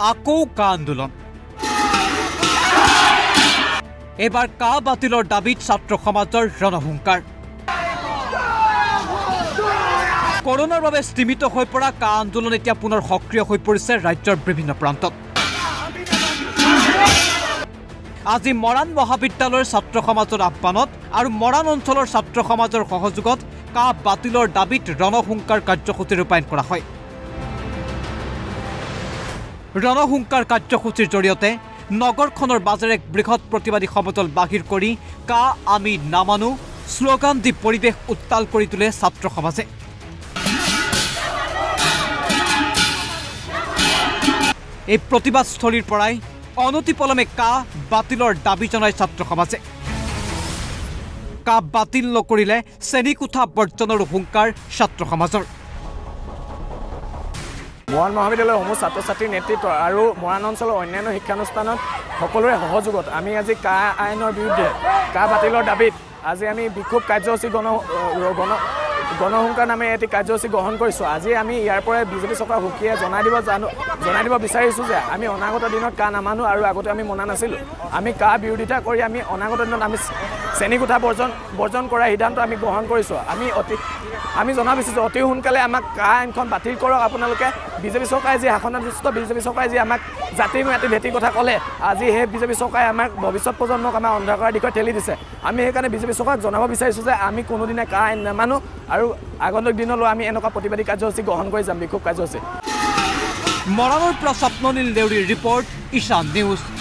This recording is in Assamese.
আকৌ কা আন্দোলন এবাৰ কা বাতিলৰ দাবীত ছাত্ৰ সমাজৰ ৰণহুংকাৰ কৰোনাৰ বাবে স্থিমিত হৈ পৰা কা আন্দোলন এতিয়া পুনৰ সক্ৰিয় হৈ পৰিছে ৰাজ্যৰ বিভিন্ন প্ৰান্তত আজি মৰাণ মহাবিদ্যালয়ৰ ছাত্ৰ সমাজৰ আহ্বানত আৰু মৰাণ অঞ্চলৰ ছাত্ৰ সমাজৰ সহযোগত কা বাতিলৰ দাবীত ৰণহুংকাৰ কাৰ্যসূচী ৰূপায়ণ কৰা হয় ৰণহুংকাৰ কাৰ্যসূচীৰ জৰিয়তে নগৰখনৰ বাজাৰে এক বৃহৎ প্ৰতিবাদী সমদল বাহিৰ কৰি কা আমি নামানো শ্লোগান দি পৰিৱেশ উত্তাল কৰি তোলে ছাত্ৰ সমাজে এই প্ৰতিবাদস্থলীৰ পৰাই অনতিপলমে কা বাতিলৰ দাবী জনায় ছাত্ৰ সমাজে কা বাতিল নকৰিলে শ্ৰেণীকোঠা বৰ্জনৰ হুংকাৰ ছাত্ৰ সমাজৰ মৰাণ মহাবিদ্যালয়ৰ সমূহ ছাত্ৰ ছাত্ৰীৰ নেতৃত্ব আৰু মৰাণ অঞ্চলৰ অন্যান্য শিক্ষানুষ্ঠানত সকলোৰে সহযোগত আমি আজি কা আইনৰ বিৰুদ্ধে কা বাতিলৰ দাবীত আজি আমি বিক্ষোভ কাৰ্যসূচী গণহুংকাৰ নামে এটি কাৰ্যসূচী গ্ৰহণ কৰিছোঁ আজি আমি ইয়াৰ পৰাই বিজেপি চৰকাৰ সুকীয়াই জনাই দিব বিচাৰিছোঁ যে আমি অনাগত দিনত কা নামানো আৰু আগতে আমি মনা নাছিলোঁ আমি কা বিৰোধিতা কৰি আমি অনাগত দিনত আমি শ্ৰেণীকোঠা বৰ্জন কৰাৰ সিদ্ধান্ত আমি গ্ৰহণ কৰিছোঁ আমি জনা বিচাৰিছোঁ অতি সোনকালে আমাক কা আইনখন বাতিল কৰক আপোনালোকে বিজেপি চৰকাৰে যি শাসনাধিষ্ঠ বিজেপি চৰকাৰে যি আমাক জাতি ম্যাতি ভেটিৰ কথা ক'লে আজি সেই বিজেপি চৰকাৰে আমাক ভৱিষ্যত প্ৰজন্মক আমাৰ অন্ধকাৰৰ দিশত ঠেলি দিছে আমি সেইকাৰণে বিজেপি চৰকাৰক জনাব বিচাৰিছোঁ যে আমি কোনোদিনে কা আইন নামানো আৰু আগন্তুক দিনলৈ আমি এনেকুৱা প্ৰতিবাদী কাৰ্যসূচী গ্ৰহণ কৰি যাম বিক্ষোভ কাৰ্যসূচী মৰাণৰ পৰা স্বপ্ননীল দেউৰীৰ ৰিপৰ্ট ঈশান নিউজ